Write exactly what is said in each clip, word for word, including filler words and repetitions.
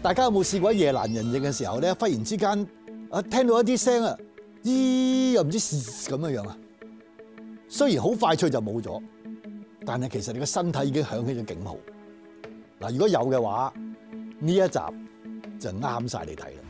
大家有冇試過夜闌人靜嘅時候咧，忽然之間啊聽到一啲聲啊，咦又唔知是咁樣樣啊？雖然好快脆就冇咗，但係其實你個身體已經響起咗警號。嗱，如果有嘅話，呢一集就啱晒你睇啦。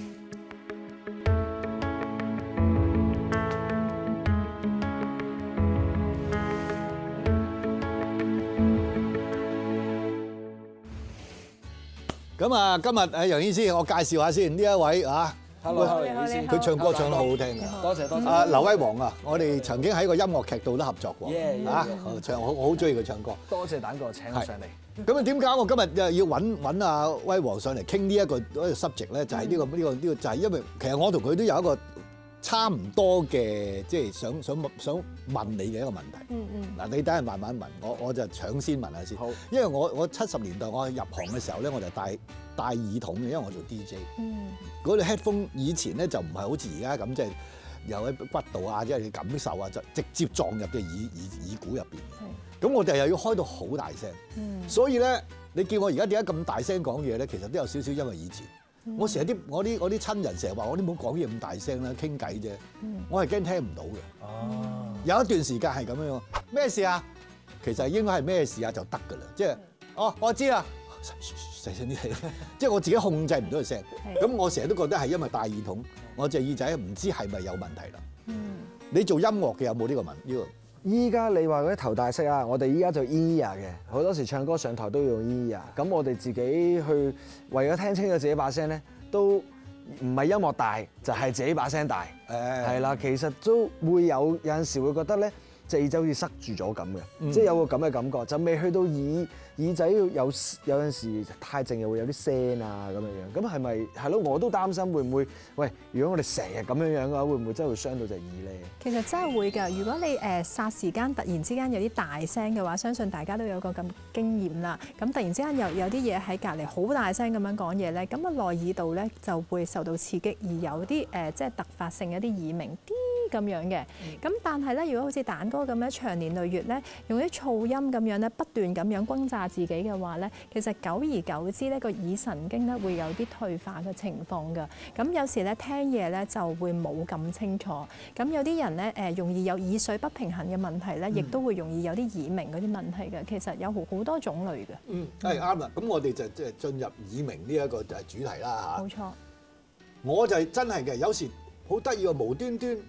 咁啊，今日誒楊醫師，我介紹下先呢一位啊 ，Hello， 楊醫師， 佢唱歌唱得好好聽嘅， 多謝多謝。 啊，劉威煌啊，我哋曾經喺個音樂劇度都合作過，啊，唱我我好中意佢唱歌。 多謝蛋哥請我上嚟。 咁啊，點解我今日又要揾揾阿威煌上嚟傾呢一個嗰個 subject 咧？就係呢個呢個呢個就係因為其實我同佢都有一個差唔多嘅，即係想想想問你嘅一個問題。嗯嗯。嗱，你等陣慢慢問，我我就搶先問下先。好。因為我我七十年代我入行嘅時候咧，我就戴戴耳筒嘅，因為我做 D J。嗯。嗰啲 headphone 以前咧就唔係好似而家咁，即係有喺骨度啊，即係你感受啊，就直接撞入嘅耳耳耳鼓入邊。係。咁我哋又要開到好大聲。嗯。所以咧，你叫我而家點解咁大聲講嘢咧？其實都有少少因為以前。我成日啲我啲我啲親人成日話我啲唔好講嘢咁大聲啦，傾偈啫。我係驚聽唔到嘅。哦，有一段時間係咁樣，咩事啊？其實應該係咩事啊就得㗎啦。即係哦，我知啦，細聲啲嚟。即係我自己控制唔到個聲。咁我成日都覺得係因為戴耳筒，我隻耳仔唔知係咪有問題啦。嗯，你做音樂嘅有冇呢個問呢個？ 依家你話嗰啲頭大色啊，我哋依家就 ear 嘅，好多時唱歌上台都要用 ear。咁我哋自己去為咗聽清楚自己把聲咧，都唔係音樂大，就係自己把聲大。誒，係啦，其實都會有有陣時會覺得咧，隻耳仔好似塞住咗咁嘅，嗯、即係有個咁嘅感覺，就未去到耳耳仔有有陣時太靜又會有啲聲啊咁樣樣。咁係咪係咯？我都擔心會唔會喂？如果我哋成日咁樣樣嘅話，會唔會真係會傷到隻耳咧？ 其實真係會㗎。如果你誒霎時間突然之間有啲大聲嘅話，相信大家都有個咁經驗啦。咁突然之間有有啲嘢喺隔離好大聲咁樣講嘢咧，咁啊內耳道咧就會受到刺激，而有啲誒即係突發性一啲耳鳴啲咁樣嘅。咁但係咧，如果好似蛋哥咁樣長年累月咧，用啲噪音咁樣咧，不斷咁樣轟炸自己嘅話咧，其實久而久之咧，個耳神經咧會有啲退化嘅情況㗎。咁有時咧聽嘢咧就會冇咁清楚。咁有啲人咧誒容易有耳水不平衡嘅問題咧，亦都會容易有啲耳鳴嗰啲問題嘅。其實有好好多種類嘅。 嗯，係啱啦。咁我哋就即係進入耳鳴呢一個就係主題啦嚇。 冇錯。 我就係真係嘅，有時好得意喎，無端端。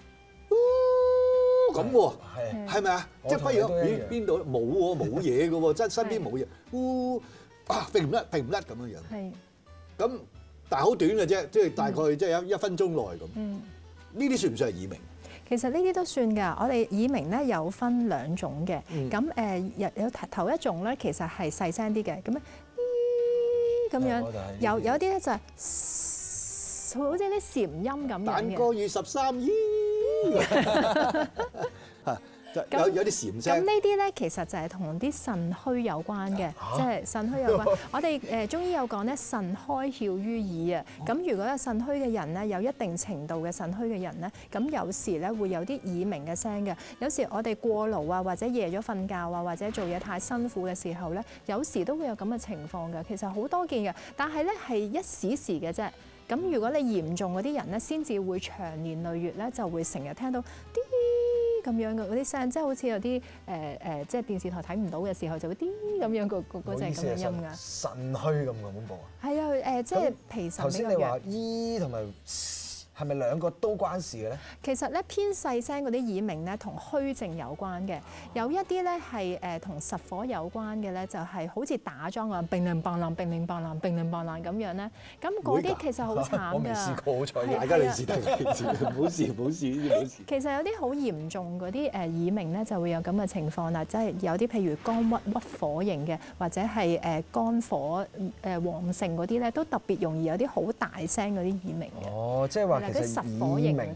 咁喎，係係咪啊？即係忽然咦邊度冇喎，冇嘢嘅喎，真係身邊冇嘢，呼啊揈唔甩，揈唔甩咁樣樣。係。咁但係好短嘅啫，即係大概即係一一分鐘內咁。嗯。呢啲算唔算係耳鳴？ 其實呢啲都算㗎。我哋耳鳴咧有分兩種嘅。咁誒有有頭一種咧，其實係細聲啲嘅，咁咧咦咁樣。有有啲咧就係好似啲禪音咁樣嘅。 蛋哥與十三姨。有有啲禪聲。 咁呢啲咧，其實就係同啲腎虛有關嘅，即係腎虛有關。我哋誒中醫有講咧，腎開竅於耳啊。咁如果有腎虛嘅人咧，有一定程度嘅腎虛嘅人咧，咁有時咧會有啲耳鳴嘅聲嘅。有時我哋過勞啊，或者夜咗瞓覺啊，或者做嘢太辛苦嘅時候咧，有時都會有咁嘅情況嘅。其實好多見嘅，但係咧係一時時嘅啫。咁如果你嚴重嗰啲人咧，先至會長年累月咧，就會成日聽到啲咁樣嘅嗰啲聲，即係好似有啲誒誒，即係電視台睇唔到嘅時候，就會啲咁樣個個嗰隻咁嘅音㗎。 腎虛咁嘅恐怖啊！ 係啊，誒，即係脾腎比較弱。頭先你話醫同埋係咪兩個都關事嘅咧？其實咧偏細聲嗰啲耳鳴咧，同虛症有關嘅。有一啲咧係誒同實火有關嘅咧，就係好似打樁啊，乒鈴乓啷、乒鈴乓啷、乒鈴乓啷咁樣咧。咁嗰啲其實好慘㗎。我未試過，好彩大家你試睇，唔好試，唔好試，呢啲唔好試。 其實有啲好嚴重嗰啲誒耳鳴咧，就會有咁嘅情況啦，即係有啲譬如肝鬱鬱火型嘅，或者係誒肝火誒旺盛嗰啲咧，都特別容易有啲好大聲嗰啲耳鳴嘅。哦，即係話。 其實耳鳴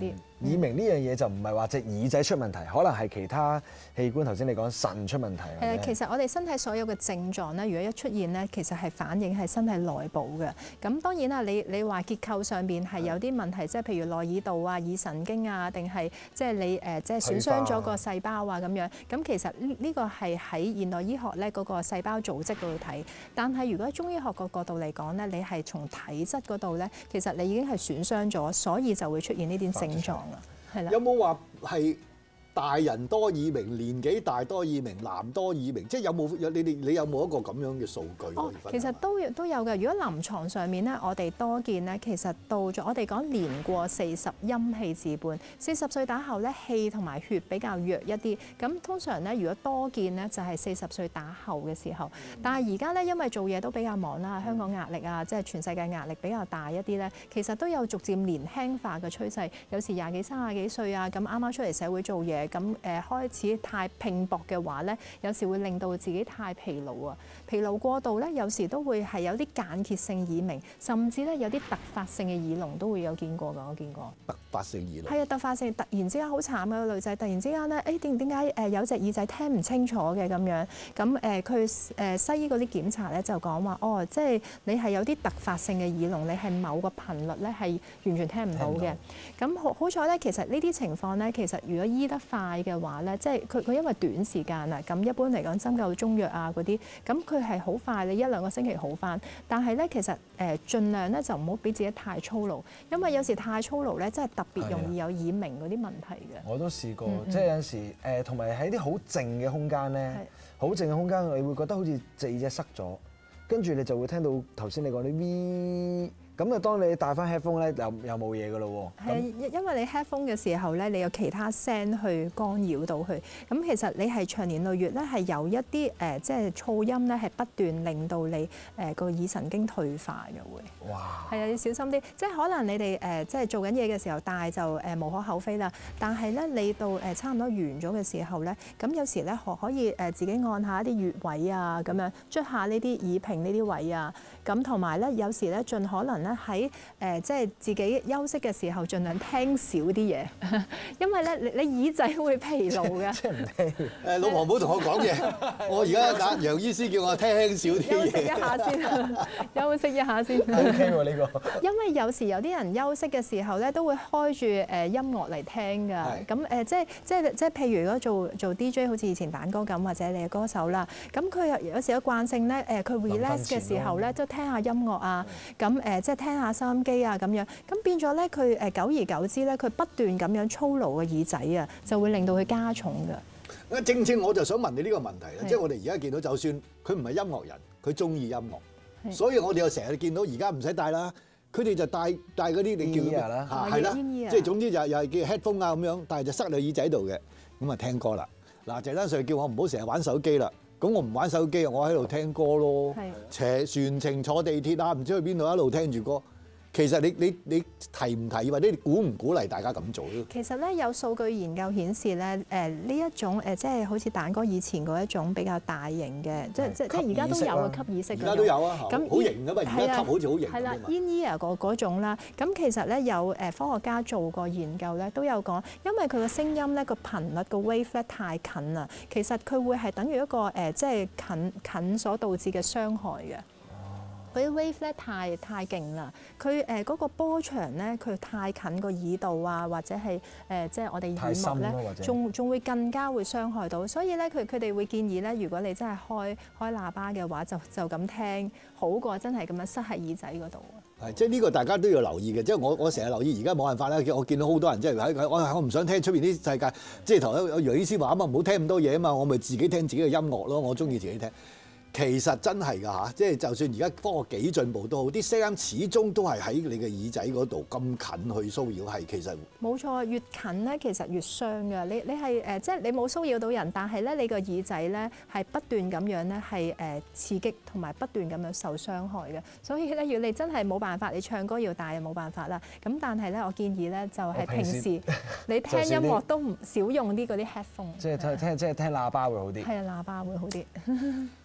耳鳴呢樣嘢就唔係話隻耳仔出問題，可能係其他器官。頭先你講腎出問題。 誒，其實我哋身體所有嘅症狀咧，如果一出現咧，其實係反映係身體內部嘅。咁當然啦，你你話結構上邊係有啲問題，即係譬如內耳道啊、耳神經啊，定係即係你誒即係損傷咗個細胞啊咁樣。咁其實呢呢個係喺現代醫學咧嗰個細胞組織嗰度睇。但係如果喺中醫學個角度嚟講咧，你係從體質嗰度咧，其實你已經係損傷咗，所以就會出現呢啲症狀啦。係啦。 有冇話係大人多耳鳴，年紀大多耳鳴，男多耳鳴？即係有冇有你哋你有冇一個咁樣嘅數據？ 哦，其實都都有嘅。如果臨床上面咧，我哋多見咧，其實到咗我哋講年過四十陰氣自半，四十歲打後咧氣同埋血比較弱一啲。咁通常咧，如果多見咧，就係四十歲打後嘅時候。但係而家咧，因為做嘢都比較忙啦，香港壓力啊，即係全世界壓力比較大一啲咧，其實都有逐漸年輕化嘅趨勢。有時廿幾、三十幾歲啊，咁啱啱出嚟社會做嘢。咁誒開始太拼搏嘅話咧，有時會令到自己太疲勞啊！疲勞過度咧，有時都會係有啲間歇性耳鳴，甚至咧有啲突發性嘅耳聾都會有見過㗎，我見過。 突發性耳聾。 係啊，突發性突然之間好慘嘅個女仔，突然之間咧，誒點點解誒有隻耳仔聽唔清楚嘅咁樣？咁誒佢誒西醫嗰啲檢查咧就講話，哦，即係你係有啲突發性嘅耳聾，你係某個頻率咧係完全聽唔到嘅。咁好好彩咧，其實呢啲情況咧，其實如果醫得快嘅話咧，即係佢佢因為短時間啊，咁一般嚟講針灸中藥啊嗰啲，咁佢係好快，你一兩個星期好返。但係咧，其實誒盡量咧就唔好俾自己太操勞，因為有時太操勞咧，真係特別容易有耳鳴嗰啲問題嘅。 我都試過， 嗯、 即係有陣時誒，同埋喺啲好靜嘅空間咧，好靜嘅空間，你會覺得好似隻耳仔塞咗，跟住你就會聽到頭先你講啲 V。咁啊，當你戴翻 headphone 咧，又又冇嘢噶咯喎。係啊，因為你 headphone 嘅時候咧，你有其他聲去干擾到佢。咁其實你係長年累月咧，係有一啲誒，即係噪音咧，係不斷令到你誒個耳神經退化嘅會。哇！係啊，要小心啲。即係可能你哋誒即係做緊嘢嘅時候戴就誒無可厚非啦。但係咧，你到誒差唔多完咗嘅時候咧，咁有時咧可可以誒自己按下一啲穴位啊，咁樣捽下呢啲耳屏呢啲位啊。咁同埋咧，有時咧盡可能咧喺誒即係自己休息嘅時候，盡量聽少啲嘢，因為咧你你耳仔會疲勞嘅。 即係唔聽。 誒老婆唔好同我講嘢，我而家打楊醫師叫我聽少啲嘢。 休息一下先，休息一下先。 O K 喎呢個。 因為有時有啲人休息嘅時候咧，都會開住誒音樂嚟聽㗎。咁誒即係即係即係譬如如果做做 D J，好似以前蛋哥咁，或者你係歌手啦，咁佢有有時有慣性咧，誒佢 relax 嘅時候咧，即係聽下音樂啊，咁誒即係聽下收音機啊咁樣，咁變咗咧佢誒久而久之咧，佢不斷咁樣操勞嘅耳仔啊，就會令到佢加重㗎。 正正我就想問你呢個問題咧，即係我哋而家見到，就算佢唔係音樂人，佢中意音樂，所以我哋又成日見到而家唔使戴啦，佢哋就戴戴嗰啲你叫啦， 係啦，即係總之就又係叫 headphone 啊咁樣，但係就塞你耳仔度嘅，咁啊聽歌啦。嗱，鄭丹 Sir 叫我唔好成日玩手機啦。咁我唔玩手機啊，我喺度聽歌咯，斜全程坐地鐵啊，唔知去邊度一路聽住歌。其實你你你提唔提或者你鼓唔鼓勵大家咁做咧？ 其實咧有數據研究顯示咧，誒呢一種誒即係好似蛋哥以前嗰一種比較大型嘅，即係即係即係而家都有啊吸耳式。 而家都有啊，咁好型噶嘛，而家吸好似好型。 係啦 in-ear 嗰嗰種啦，咁其實咧有誒科學家做過研究咧，都有講，因為佢個聲音咧個頻率個 wave 咧太近啦，其實佢會係等於一個誒即係近近所導致嘅傷害嘅。佢啲 wave 咧太太勁啦，佢誒嗰個波長咧佢太近個耳道啊，或者係誒即係我哋耳膜咧，仲仲會更加會傷害到。所以咧佢佢哋會建議咧，如果你真係開開喇叭嘅話，就就咁聽，好過真係咁樣塞喺耳仔嗰度啊。 係，即係呢個大家都要留意嘅。即係我我成日留意，而家冇辦法啦。我見到好多人即係喺我我唔想聽出邊啲世界，即係頭先楊醫師話啊嘛，唔好聽咁多嘢啊嘛，我咪自己聽自己嘅音樂咯，我中意自己聽。其實真係㗎嚇，即係就算而家科學幾進步都好，啲聲音始終都係喺你嘅耳仔嗰度咁近去騷擾，係其實冇錯，越近咧其實越傷㗎。你你係誒即係你冇騷擾到人，但係咧你個耳仔咧係不斷咁樣咧係誒刺激同埋不斷咁樣受傷害嘅。所以咧，如果你真係冇辦法，你唱歌要戴就冇辦法啦。咁但係咧，我建議咧就係平時你聽音樂都唔少用啲嗰啲 headphone。 即係聽聽即係聽喇叭會好啲。 係啊，喇叭會好啲。 好啦。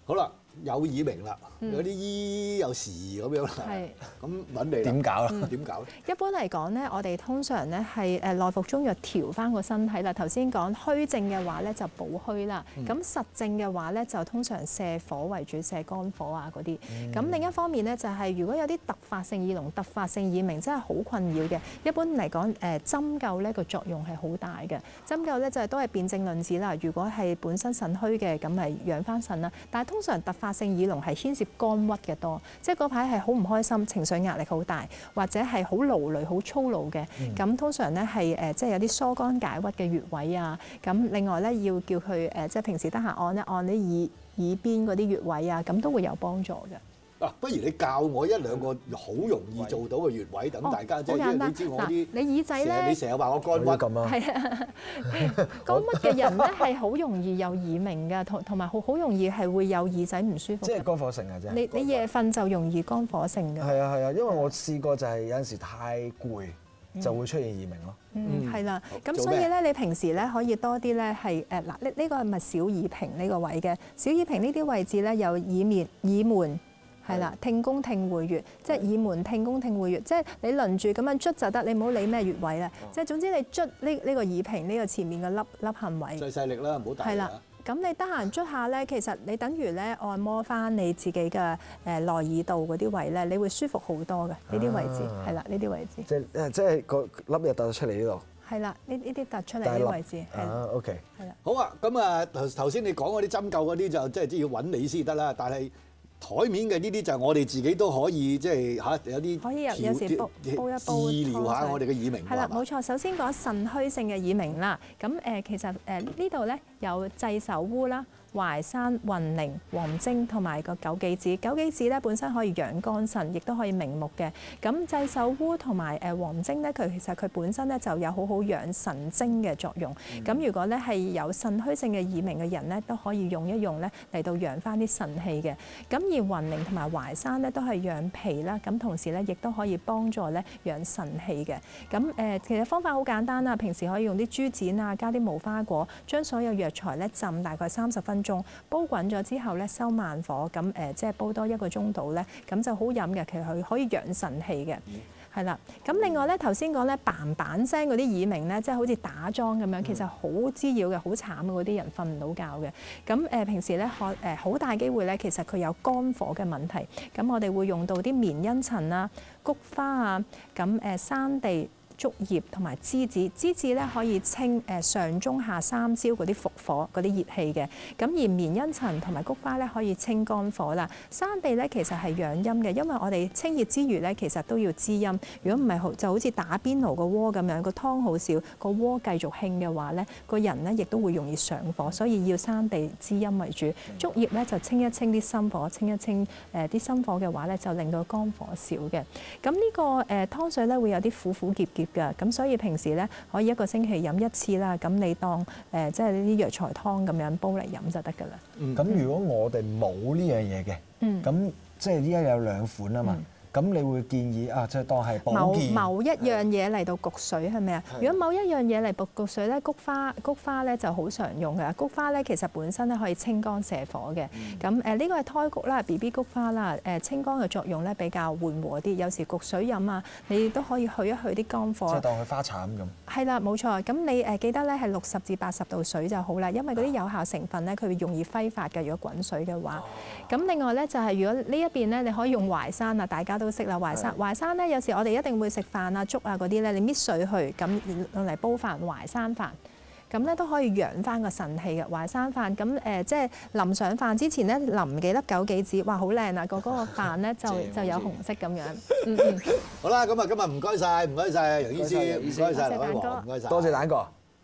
有耳鳴啦，有啲醫有時咁樣啦， 係咁揾你啦點搞啦？ 點搞咧？ 一般嚟講咧，我哋通常咧係誒內服中藥調翻個身體啦。頭先講虛症嘅話咧就補虛啦，咁、實症嘅話咧就通常瀉火為主，瀉肝火啊嗰啲。咁、另一方面咧就係、如果有啲突發性耳聾、突發性耳鳴真係好困擾嘅，一般嚟講誒針灸咧個作用係好大嘅。針灸咧就係、都係辨證論治啦。如果係本身腎虛嘅，咁咪養翻腎啦。但係通常突發性耳聾係牽涉肝鬱嘅多，即係嗰排係好唔開心，情緒壓力好大，或者係好勞累、好操勞嘅。咁、 嗯、 通常咧係誒即係有啲疏肝解鬱嘅穴位啊。咁另外咧要叫佢誒即係平時得閒按一按啲耳耳邊嗰啲穴位啊，咁都會有幫助嘅。 嗱，不如你教我一兩個好容易做到嘅穴位，等大家即係因為你知我啲你耳仔咧， 你成日話我肝鬱咁啊， 係啊，肝鬱嘅人咧係好容易有耳鳴嘅，同同埋好好容易係會有耳仔唔舒服嘅。 即係肝火盛啊！真係。 你你夜瞓就容易肝火盛嘅。 係啊係啊，因為我試過就係有陣時太攰，就會出現耳鳴咯。 嗯，係啦。咁做咩所以咧，你平時咧可以多啲咧係誒嗱，呢呢個係咪小耳屏呢個位嘅？小耳屏呢啲位置咧有耳面、耳門。係啦，聽宮聽會穴，即係耳門聽宮聽會穴，即係你輪住咁樣捽就得，你唔好理咩穴位啦。即係總之你捽呢呢個耳屏呢個前面嘅凹凹陷位。 細細力啦，唔好大力係啦，咁你得閒捽下咧，其實你等於咧按摩翻你自己嘅誒內耳道嗰啲位咧，你會舒服好多嘅呢啲位置。係啦，呢啲位置。 即係誒，即係個粒又突出嚟呢度。 係啦，呢呢啲突出嚟呢啲位置。係啦。 啊，OK。 係啦。 好啊，咁啊頭頭先你講嗰啲針灸嗰啲就即係即係要揾你先得啦，但係台面嘅呢啲就係我哋自己都可以即係嚇有啲可以有有時煲煲一煲治療下我哋嘅耳鳴。 係啦，冇錯。首先講腎虛性嘅耳鳴啦，咁誒其實誒呢度咧有濟首烏啦、淮山、雲苓、黃精同埋個枸杞子。枸杞子咧本身可以養肝腎，亦都可以明目嘅。咁濟首烏同埋誒黃精咧，佢其實佢本身咧就有好好養神精嘅作用。咁、嗯、如果咧係有腎虛性嘅耳鳴嘅人咧，都可以用一用咧嚟到養翻啲腎氣嘅。咁而雲苓同埋淮山咧都係養脾啦，咁同時咧亦都可以幫助咧養腎氣嘅。咁誒其實方法好簡單啦，平時可以用啲豬展啊，加啲無花果，將所有藥材咧浸大概三十分鐘，煲滾咗之後咧收慢火，咁誒即係煲多一個鐘度咧，咁就好飲嘅。其實佢可以養腎氣嘅。係啦，咁另外咧頭先講咧嘭嘭聲嗰啲耳鳴咧，即係好似打樁咁樣，其實好滋擾嘅，好慘嘅嗰啲人瞓唔到覺嘅。咁誒平時咧可誒好大機會咧，其實佢有肝火嘅問題。咁我哋會用到啲綿茵陳啊、菊花啊、咁誒山地、竹葉同埋梔子，梔子咧可以清誒上中下三焦嗰啲伏火嗰啲熱氣嘅。咁而綿茵陳同埋菊花咧可以清肝火啦。山地咧其實係養陰嘅，因為我哋清熱之餘咧，其實都要滋陰。如果唔係好就好似打邊爐個鍋咁樣，個湯好少，個鍋繼續興嘅話咧，個人咧亦都會容易上火，所以要山地滋陰為主。竹葉咧就清一清啲心火，清一清誒啲心火嘅話咧，就令到肝火少嘅。咁呢個誒湯水咧會有啲苦苦澀澀嘅，咁所以平時咧可以一個星期飲一次啦。咁你當誒即係呢啲藥材湯咁樣煲嚟飲就得㗎啦。 咁、嗯、如果我哋冇呢樣嘢嘅，咁、嗯、即係依家有兩款啊嘛。嗯咁你會建議啊，即係當係保健某某一樣嘢嚟到焗水係咪啊？如果某一樣嘢嚟焗焗水咧，菊花菊花咧就好常用嘅。菊花咧其實本身咧可以清肝瀉火嘅。咁誒呢個係胎菊啦 ，B B 菊花啦，誒清肝嘅作用咧比較緩和啲。有時焗水飲啊，你都可以去一去啲肝火。 即係當佢花茶咁。 係啦，冇錯。咁你誒記得咧係六十至八十度水就好啦，因為嗰啲有效成分咧佢會容易揮發嘅。如果滾水嘅話，咁、哦、另外咧就係如果呢一邊咧你可以用淮山啊，大家都識啦，淮山。淮山咧，有時我哋一定會食飯啊、粥啊嗰啲咧，你搣水去咁用嚟煲飯，淮山飯咁咧都可以養翻個腎氣嘅淮山飯。咁誒、呃，即係淋上飯之前咧，淋幾粒枸杞子，哇，好靚啊！個嗰個飯咧就就有紅色咁樣。嗯嗯。好啦，咁啊，今日唔該晒，唔該晒楊醫師，唔該晒劉威煌，唔該晒，多謝蛋哥。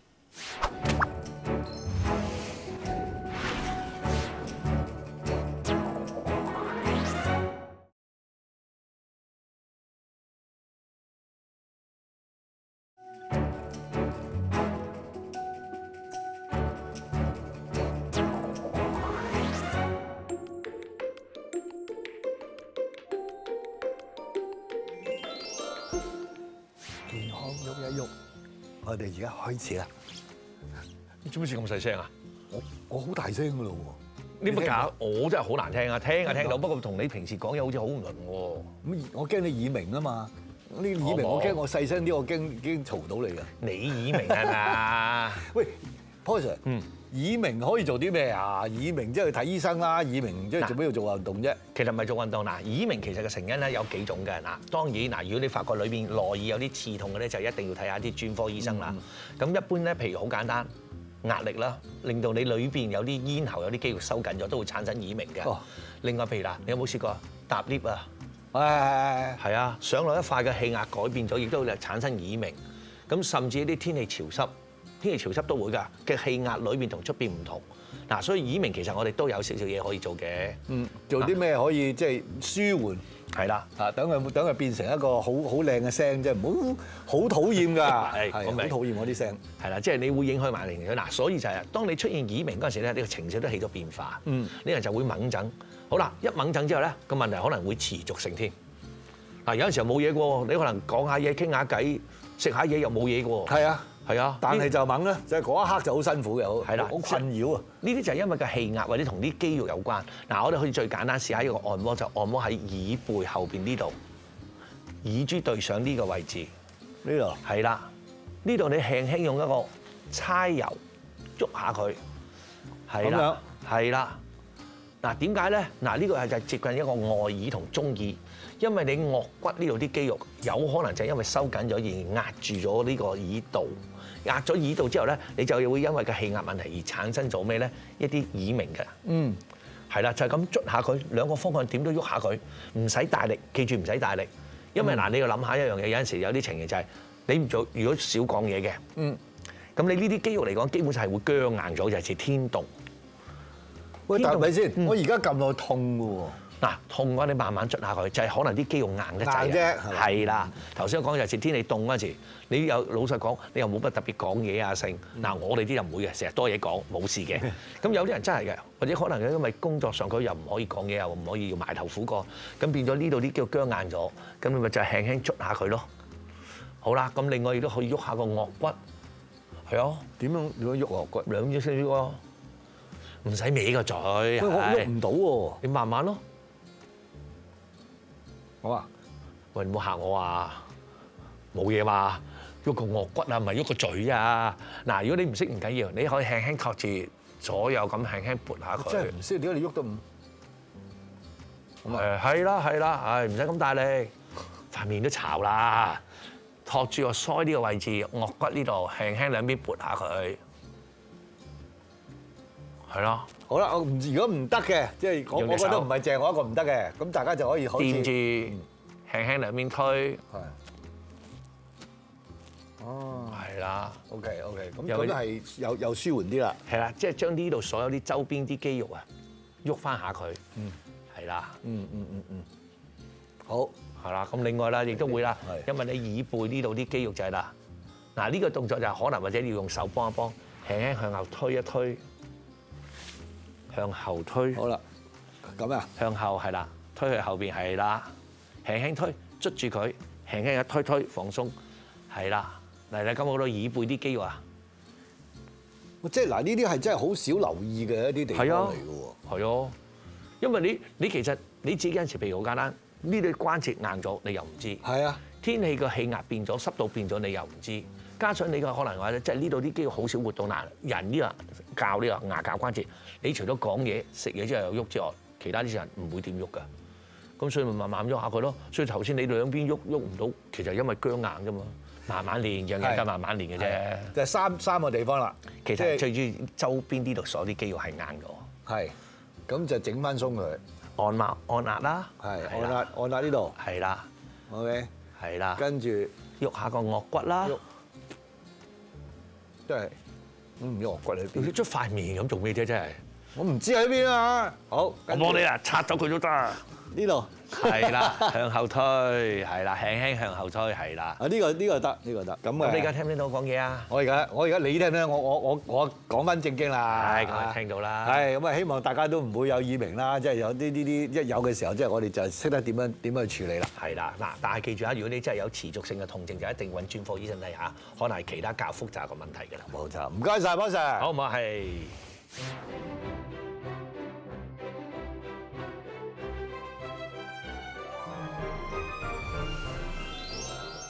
健康喐一喐，我哋而家開始啦。 你做乜事咁細聲啊？ 我我好大聲噶咯喎！ 你乜搞？我真係好難聽啊，聽啊聽到，不過同你平時講嘢好似好唔同喎。 咁我驚你耳鳴啊嘛，呢耳鳴我驚我細聲啲，我驚已經嘈到你㗎。 你耳鳴係嘛？ 喂，Paul Sir， 嗯， 耳鳴可以做啲咩啊？耳鳴即係去睇醫生啦，耳鳴即係做咩要做運動啫？ 其實唔係做運動嗱，耳鳴其實嘅成因咧有幾種嘅嗱，當然嗱，如果你發覺裏邊內耳有啲刺痛嘅咧，就一定要睇下啲專科醫生啦。咁、嗯、一般咧，譬如好簡單，壓力啦，令到你裏邊有啲咽喉有啲肌肉收緊咗，都會產生耳鳴嘅。哦、另外譬如嗱，你有冇試過搭 lift 啊？係係係啊，上落一塊嘅氣壓改變咗，亦都會產生耳鳴。咁甚至一啲天氣潮濕，天氣潮濕都會㗎嘅氣壓裏邊同出邊唔同。嗱，所以耳鳴其實我哋都有少少嘢可以做嘅。嗯， 做啲咩可以即係舒緩？ 係啦， 啊，等佢等佢變成一個好好靚嘅聲，即係唔好好討厭㗎。係，好討厭嗰啲聲。 係啦，即係你會影響埋靈嘅嗱，所以就係當你出現耳鳴嗰陣時咧，你個情緒都起咗變化。嗯，呢人就會猛震。好啦，一猛震之後咧，個問題可能會持續性添。嗱，有陣時候冇嘢嘅喎，你可能講下嘢、傾下偈、食下嘢又冇嘢嘅喎。係啊。係啊， 但係就猛咧，就係嗰一刻就好辛苦嘅，好係啦， 好困擾啊！ 呢啲就係因為個氣壓或者同啲肌肉有關。嗱，我哋可以最簡單試下一個按摩，就按摩喺耳背後邊呢度，耳珠對上呢個位置，呢度係啦，呢度你輕輕用一個搓油喐下佢，係啦，係啦。嗱，點解咧？嗱，呢個係就接近一個外耳同中耳，因為你顎骨呢度啲肌肉有可能就係因為收緊咗而壓住咗呢個耳道。壓咗耳道之後咧，你就會因為個氣壓問題而產生咗咩咧？一啲耳鳴嘅。嗯，係啦，就係咁捽下佢，兩個方向點都喐下佢，唔使大力，記住唔使大力。因為嗱，你要諗下一樣嘢，有陣時有啲情形就係你唔做，如果少講嘢嘅，嗯，咁你呢啲肌肉嚟講，基本上係會僵硬咗，就係似天動。 喂，但係咪先？我而家撳落去痛嘅喎。 嗱，痛嘅話你慢慢捽下佢，就係可能啲肌肉硬得滯啫。係啦，頭先我講就係天氣凍嗰陣時，你有老實講，你又冇乜特別講嘢啊剩。嗱，我哋啲就唔會嘅，成日多嘢講，冇事嘅。咁有啲人真係嘅，或者可能因為工作上佢又唔可以講嘢，又唔可以要埋頭苦幹，咁變咗呢度啲肌肉僵硬咗，咁你咪就係輕輕捽下佢咯。好啦，咁另外亦都可以喐下個顎骨。係啊，點樣點樣喐顎骨？兩隻先喐啊，唔使歪個嘴。我喐唔到喎，你慢慢咯。好啊！喂，唔好嚇我啊！冇嘢嘛，喐個顎骨啊，唔係喐個嘴啊！嗱，如果你唔識唔緊要，你可以輕輕托住左右咁輕輕撥下佢。真係唔識，點解你喐得唔？誒係啦係啦，誒唔使咁大力，塊面都巢啦，托住個腮呢個位置，顎骨呢度輕輕兩邊撥下佢，係咯。好啦，我唔如果唔得嘅，即係我我覺得唔係淨我一個唔得嘅，咁大家就可以好似掂住，輕輕兩邊推，係，哦，係啦 ，OK OK，咁咁係又又舒緩啲啦，係啦，即係將呢度所有啲周邊啲肌肉啊，喐翻下佢，嗯，係啦，嗯嗯嗯嗯，好，係啦，咁另外啦，亦都會啦，因為你耳背呢度啲肌肉就係啦，嗱呢個動作就可能或者你要用手幫一幫，輕輕向後推一推。向後推，好啦，咁啊，向後係啦，推去後邊係啦，輕輕推，捉住佢，輕輕一推推放鬆，係啦，嚟嚟咁好多耳背啲肌肉啊，即係嗱呢啲係真係好少留意嘅一啲地方嚟嘅喎，係啊，因為你你其實你自己有陣時譬如好簡單，呢啲關節硬咗你又唔知，係啊，天氣個氣壓變咗，濕度變咗你又唔知。加上你個可能話咧，即係呢度啲肌肉好少活動嗱，人呢個教呢個牙教關節，你除咗講嘢、食嘢之後有喐之外，其他啲人唔會點喐㗎。咁所以咪慢慢喐下佢咯。所以頭先你兩邊喐喐唔到，其實因為僵硬啫嘛。慢慢練，樣樣都慢慢練嘅啫。就係三三個地方啦。其實最主要周邊呢度所有啲肌肉係硬咗。係。咁就整翻鬆佢。按壓按壓啦。係。按壓按壓呢度。係啦。OK。係啦。跟住喐下個顎骨啦。真係，我唔知顎骨喺邊。你捽塊面咁做咩啫？真係，我唔知喺邊啊！好，我幫你啊，拆走佢都得。呢度係啦，向後推，係啦，輕輕向後推，係啦。啊，呢個呢個得，呢個得。咁啊，你而家聽唔聽到我講嘢啊？我而家我而家你聽唔聽？我我我我講翻正經啦。係，咁啊聽到啦。係，咁啊希望大家都唔會有耳鳴啦，即係有啲呢啲一有嘅時候，即係我哋就識得點樣點樣去處理啦。係啦，嗱，但係記住啊，如果你真係有持續性嘅痛症，就一定揾專科醫生睇下，可能係其他較複雜嘅問題㗎啦。冇錯，唔該曬，Paul Sir。好唔好？係。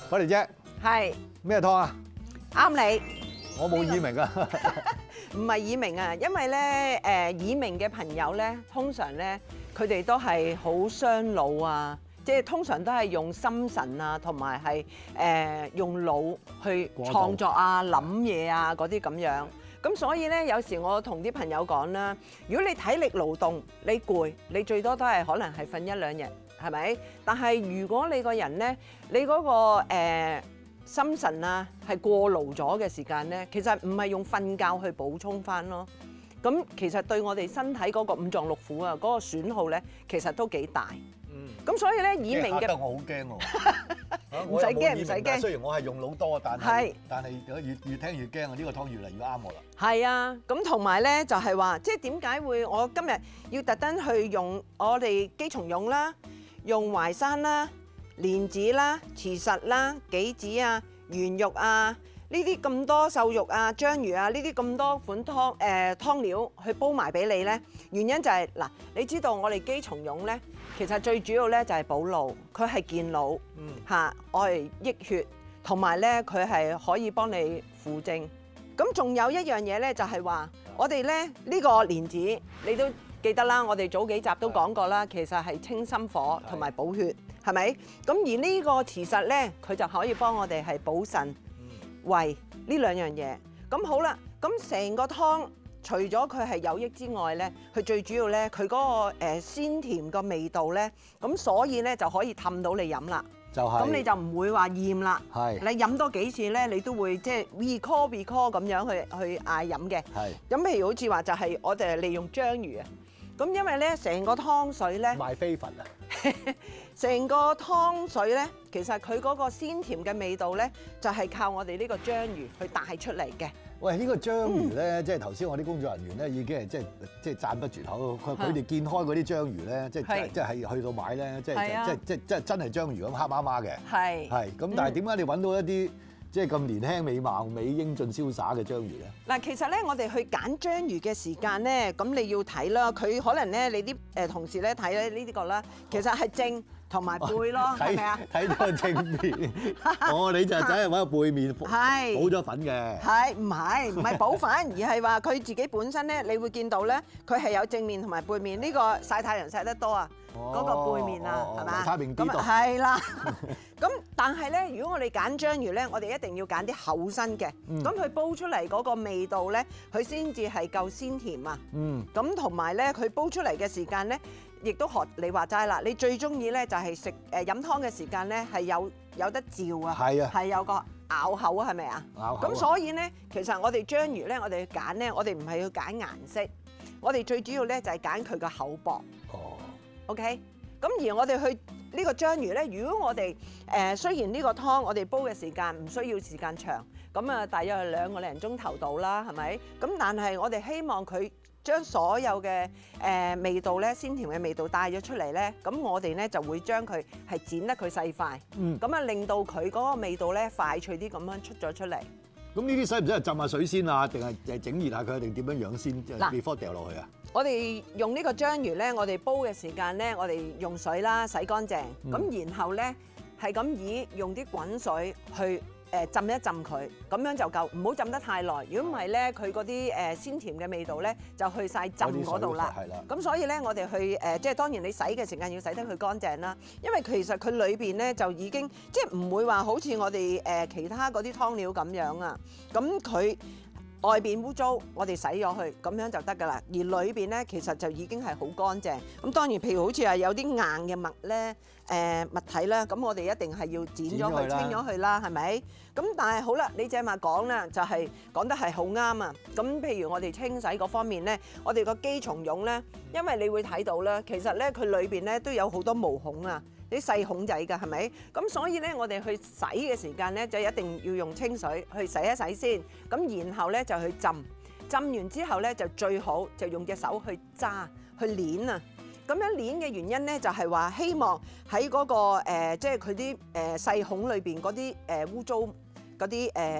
快嚟姐， 係咩湯啊？ 啱你， 我冇耳鳴啊！ 唔係耳鳴啊，因為咧誒耳鳴嘅朋友咧，通常咧佢哋都係好傷腦啊，即係通常都係用心神啊，同埋係誒用腦去創作啊、諗嘢啊嗰啲咁樣。咁所以咧，有時我同啲朋友講啦，如果你體力勞動，你攰，你最多都係可能係瞓一兩日，係咪？但係如果你個人咧，你嗰個誒心神啊係過勞咗嘅時間咧，其實唔係用瞓覺去補充翻咯。咁其實對我哋身體嗰個五臟六腑啊，嗰個損耗咧，其實都幾大。嗯。咁所以咧，耳鳴嘅， 我好驚喎。 唔使驚，唔使驚。 雖然我係用腦多，但係但係越越聽越驚啊！呢個湯越嚟越啱我啦。 係啊，咁同埋咧就係話，即係點解會我今日要特登去用我哋姬松茸啦、用淮山啦、蓮子啦、慈實啦、杞子啊、圓肉啊，呢啲咁多瘦肉啊、章魚啊，呢啲咁多款湯誒湯料去煲埋俾你咧？原因就係嗱，你知道我哋姬松茸咧，其實最主要咧就係補腦，佢係健腦，嚇，我係益血，同埋咧佢係可以幫你扶正。咁仲有一樣嘢咧，就係話我哋咧呢個蓮子，你都記得啦，我哋早幾集都講過啦，其實係清心火同埋補血，係咪？咁而呢個慈實咧，佢就可以幫我哋係補腎、胃呢兩樣嘢。咁好啦，咁成個湯除咗佢係有益之外咧，佢最主要咧，佢嗰個誒鮮甜個味道咧，咁所以咧就可以氹到你飲啦。 就係咁你就唔會話厭啦。係你飲多幾次咧，你都會即係 recall recall 咁樣去去嗌飲嘅。係咁，譬如好似話就係我哋利用章魚啊。咁因為咧成個湯水咧賣飛佛啊！ 成個湯水咧，其實佢嗰個鮮甜嘅味道咧，就係靠我哋呢個章魚去帶出嚟嘅。 喂，呢個章魚咧，即係頭先我啲工作人員咧已經係即係即係讚不絕口。佢佢哋見開嗰啲章魚咧，即係即係去到買咧，即係即係即係即係真係章魚咁黑麻麻嘅。係係咁，但係點解你揾到一啲即係咁年輕美貌美英俊瀟灑嘅章魚咧？ 嗱，其實咧，我哋去揀章魚嘅時間咧，咁你要睇啦。佢可能咧，你啲誒同事咧睇咧呢啲個啦，其實係正同埋背咯，係咪啊？睇到正面，哦，你就真係揾個背面補咗粉嘅。係唔係？唔係補粉，而係話佢自己本身咧，你會見到咧，佢係有正面同埋背面。呢個曬太陽曬得多啊，嗰個背面啊，係嘛？太平啲度。係啦。咁但係咧，如果我哋揀章魚咧，我哋一定要揀啲厚身嘅。咁佢煲出嚟嗰個味道咧，佢先至係夠鮮甜啊。嗯。咁同埋咧，佢煲出嚟嘅時間咧，亦都學你話齋啦。你最中意咧就係食誒飲湯嘅時間咧，係有有得嚼啊。係啊。係有個咬口啊，係咪啊？咬口。咁所以咧，其實我哋章魚咧，我哋去揀咧，我哋唔係要揀顏色，我哋最主要咧就係揀佢個厚薄。哦。OK。咁而我哋去呢個章魚咧，如果我哋誒雖然呢個湯我哋煲嘅時間唔需要時間長，咁啊大約係兩個零鐘頭到啦，係咪？咁但係我哋希望佢將所有嘅誒味道咧，鮮甜嘅味道帶咗出嚟咧，咁我哋咧就會將佢係剪得佢細塊，咁啊令到佢嗰個味道咧快脆啲咁樣出咗出嚟。 咁呢啲使唔使浸下水先啊？定係誒整熱下佢，定點樣樣先？before 掉落去啊？ 我哋用呢個章魚咧，我哋煲嘅時間咧，我哋用水啦，洗乾淨，咁、嗯、然後咧係咁以用啲滾水去誒浸一浸佢，咁樣就夠，唔好浸得太耐。如果唔係咧，佢嗰啲誒鮮甜嘅味道咧就去晒浸嗰度啦。係啦。咁所以咧，我哋去誒，即係當然你洗嘅時間要洗得佢乾淨啦，因為其實佢裏邊咧就已經即係唔會話好似我哋誒其他嗰啲湯料咁樣啊，咁佢。外邊污糟，我哋洗咗佢，咁樣就得㗎啦。而裏邊咧，其實就已經係好乾淨。咁當然，譬如好似係有啲硬嘅物咧，誒物體咧，咁我哋一定係要剪咗佢、清咗佢啦，係咪？咁但係好啦，你正話講啦，就係講得係好啱啊。咁譬如我哋清洗嗰方面咧，我哋個姬松茸咧，因為你會睇到咧，其實咧佢裏邊咧都有好多毛孔啊。啲細孔仔㗎，係咪？咁所以咧，我哋去洗嘅時間咧，就一定要用清水去洗一洗先。咁然後咧就去浸，浸完之後咧就最好就用隻手去揸、去捏啊。咁樣捏嘅原因咧，就係話希望喺嗰個誒，即係佢啲誒細孔裏邊嗰啲誒污糟嗰啲誒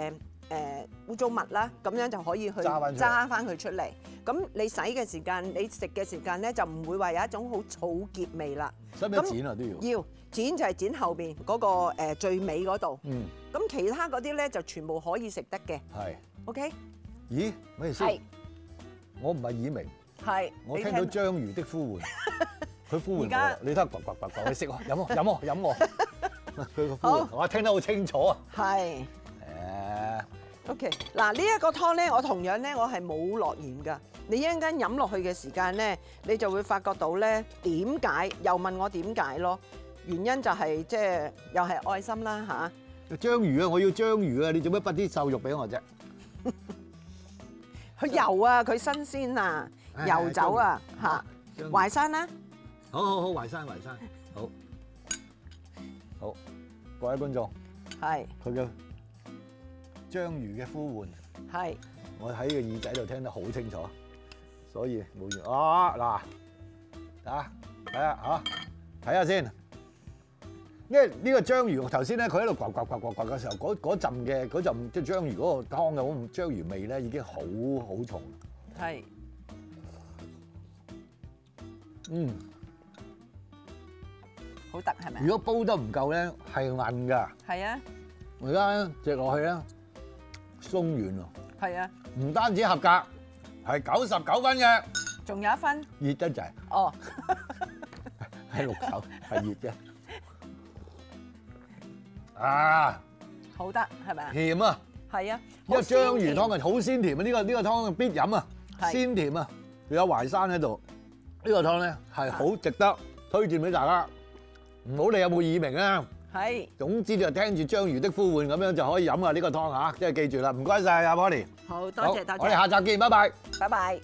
誒污糟物啦，咁樣就可以去揸翻佢出嚟。咁你洗嘅時間，你食嘅時間咧就唔會話有一種好草結味啦。 使唔使剪啊都要？要剪就係剪後邊嗰個誒最尾嗰度。嗯。咁其他嗰啲咧就全部可以食得嘅。 係。 OK。 咦？咩意思？係。我唔係耳鳴。 係。 我聽到章魚的呼喚。佢呼喚我，你睇下，呱呱呱呱，你食喎，飲喎，飲喎，飲喎。佢個呼喚，我聽得好清楚啊。係。誒。 OK， 嗱呢一個湯咧，我同樣咧，我係冇落鹽㗎。你一陣間飲落去嘅時間咧，你就會發覺到咧點解？又問我點解咯？原因就係即係又係愛心啦嚇。 章魚啊，我要章魚啊！你做咩不啲瘦肉俾我啫？ 佢油啊，佢新鮮啊，油走啊嚇。淮山啦。 好好好，淮山淮山，好。好，各位觀眾。係。佢嘅。章魚嘅呼喚係，我喺個耳仔度聽得好清楚，所以冇嘢。啊嗱，啊睇下嚇，睇下先。因為呢個章魚頭先咧，佢喺度呱呱呱呱呱嘅時候，嗰嗰陣嘅嗰陣即係章魚嗰個湯嘅嗰種章魚味咧，已經好好重。係。嗯。 好得係咪？ 如果煲得唔夠咧，係韌㗎。係啊。我而家食落去咧。鬆軟喎， 係啊， 唔單止合格，係九十九分嘅， 仲有一分， 熱得滯，哦，係六九，係熱嘅，啊， 好得係咪啊？ 甜啊， 係啊， 因為章魚湯係好鮮甜啊，呢個呢個湯必飲啊，鮮甜啊，仲有淮山喺度，呢個湯咧係好值得推薦俾大家，唔好理有冇耳鳴啊。係，總之就聽住章魚的呼喚咁樣就可以飲啊呢個湯嚇，即係記住啦，唔該晒阿 Bonnie。 好多謝多謝， 我哋下集見，拜拜。 拜拜。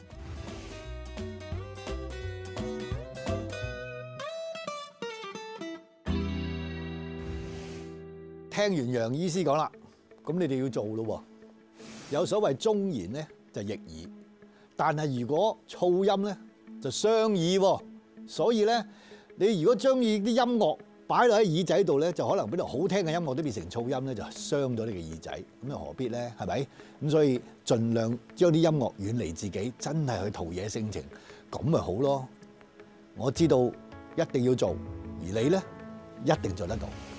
聽完楊醫師講啦，咁你哋要做咯喎。有所謂忠言咧就逆耳，但係如果噪音咧就傷耳喎。所以咧，你如果將意啲音樂擺落喺耳仔度咧，就可能邊度好聽嘅音樂都變成噪音咧，就傷咗你嘅耳仔。咁又何必咧？係咪？咁所以盡量將啲音樂遠離自己，真係去陶冶性情，咁咪好咯。我知道一定要做，而你咧一定做得到。